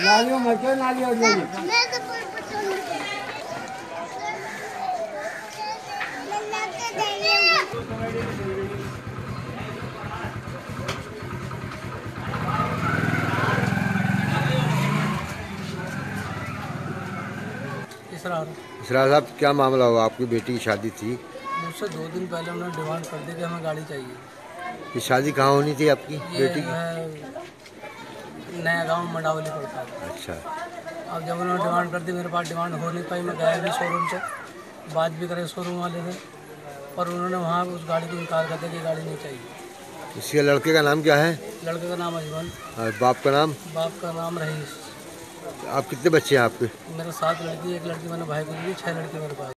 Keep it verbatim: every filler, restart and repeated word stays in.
नालियों में क्या नालियों में इसरार इसरार साहब, क्या मामला हुआ? आपकी बेटी की शादी थी। मुझसे दो दिन पहले उन्होंने डिमांड कर दी कि हमें गाड़ी चाहिए। ये शादी कहाँ होनी थी आपकी ये बेटी की? है नया गांव मंडावली पड़ता है। अच्छा। अब जब उन्होंने डिमांड कर दी, मेरे पास डिमांड हो नहीं पाई। मैं गया भी शोरूम से, बात भी करे शोरूम वाले से, और उन्होंने वहाँ उस गाड़ी को इनकार कर दिया कि गाड़ी नहीं चाहिए। इसके लड़के का नाम क्या है? लड़के का नाम अजमल, और बाप का नाम? बाप का नाम रहीस। आप कितने बच्चे हैं आपके? मेरे सात लड़की, एक लड़की मैंने भाई को दी, छः लड़की मेरे पास।